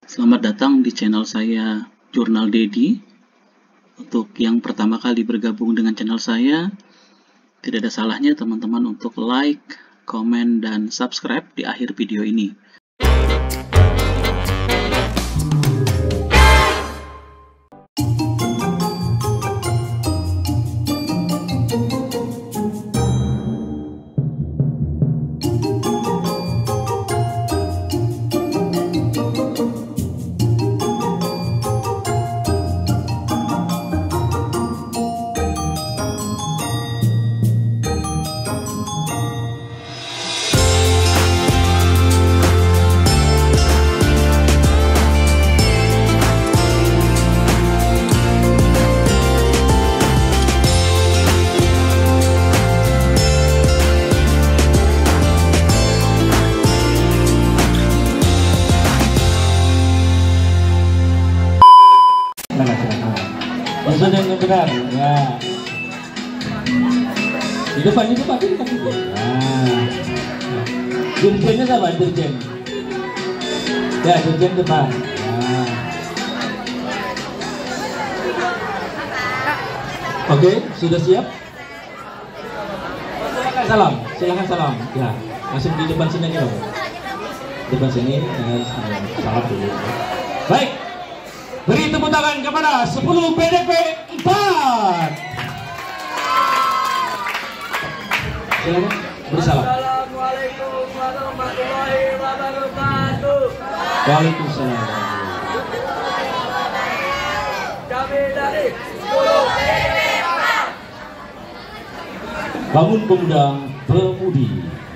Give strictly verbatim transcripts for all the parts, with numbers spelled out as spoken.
Selamat datang di channel saya, Jurnal Dedi. Untuk yang pertama kali bergabung dengan channel saya, tidak ada salahnya teman-teman untuk like, komen, dan subscribe di akhir video ini. Maksud yang benar, ya. Di depan, di depan, di depan, di depan. Nah, dirjennya siapa? Dirjen. Ya, dirjen depan. Nah. Oke, sudah siap? Silakan salam, silakan salam. Ya, langsung di depan sini aja, depan sini, dengan salam dulu. Baik. Beri tepuk tangan kepada sepuluh P D P empat. Silakan bersalam. Assalamualaikum warahmatullahi wabarakatuh. Waalaikumsalam. Kami dari sepuluh P D P empat. Bangun Pemuda Pemudi.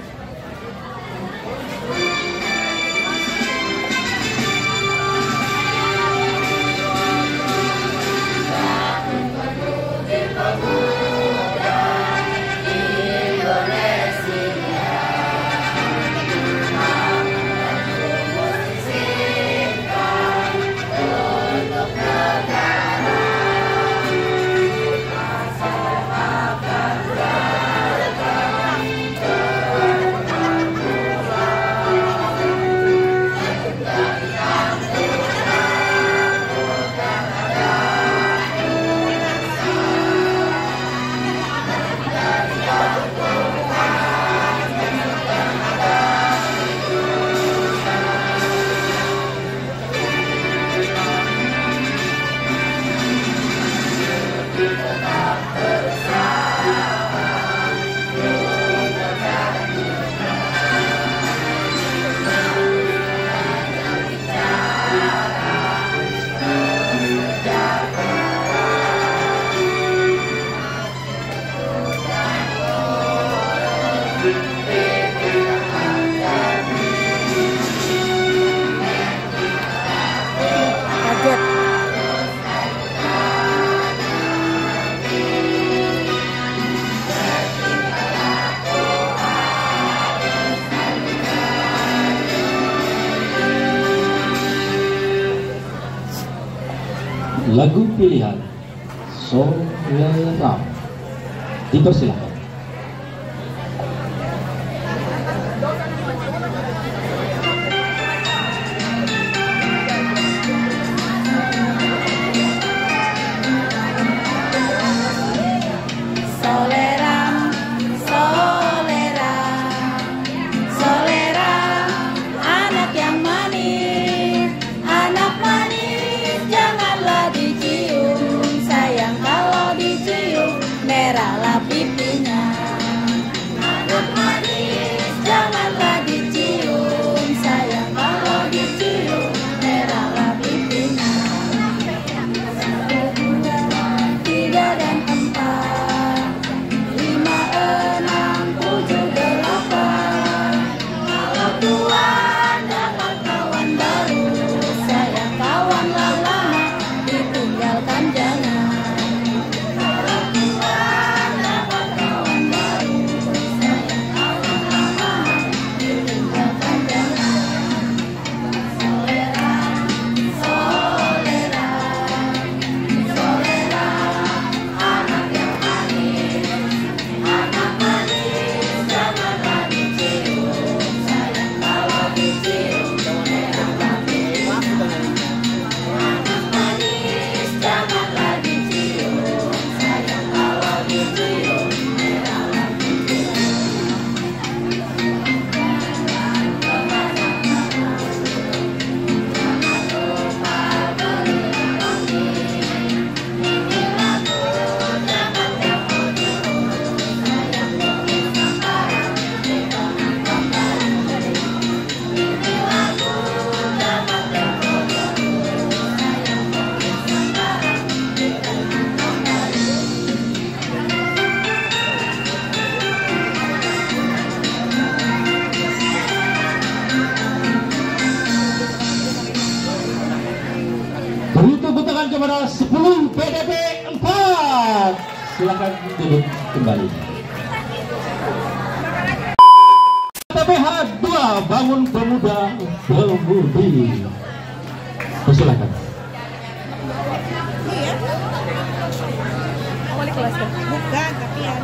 Lagu pilihan Solera dipersilakan. Pipi Beri tepuk tangan kepada sepuluh P D P empat. Silakan duduk kembali. P D P H dua Bangun Pemuda Belbudi. Silakan. Iya. Awal kelas kan? Bukan, tapi ya.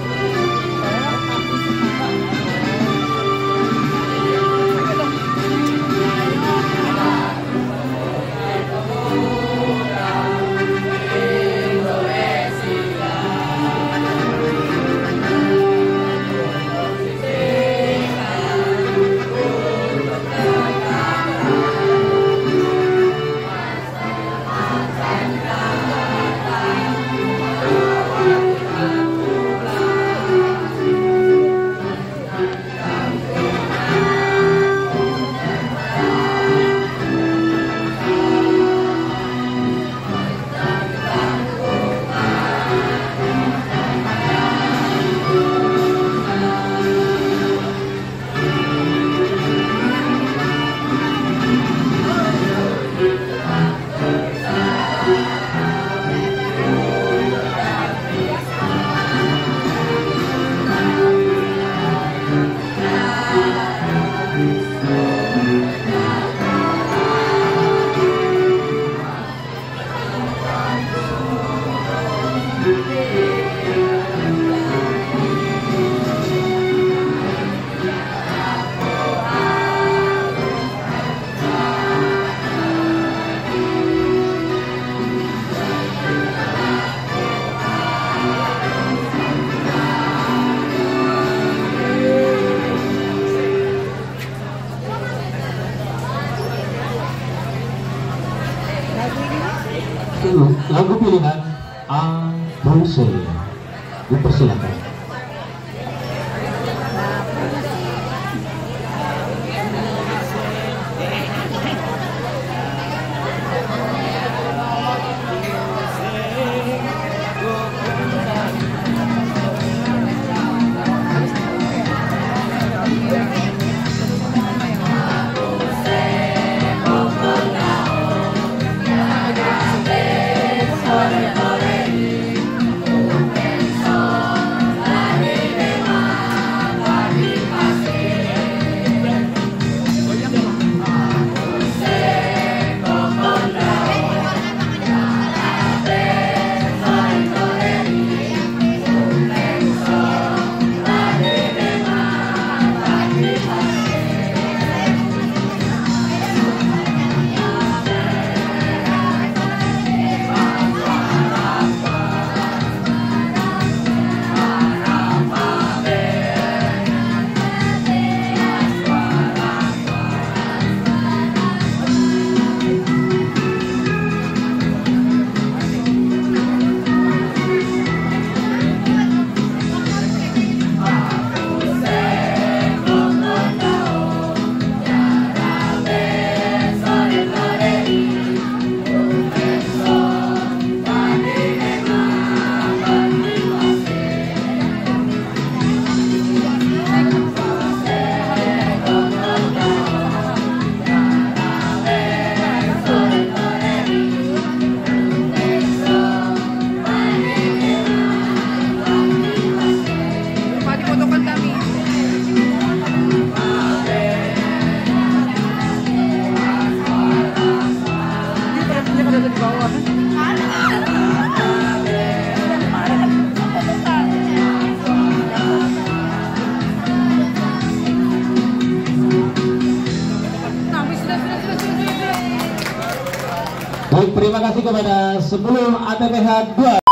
Lagu pilihan Abuse, dipersilakan. Baik, terima kasih kepada sepuluh A T P H dua.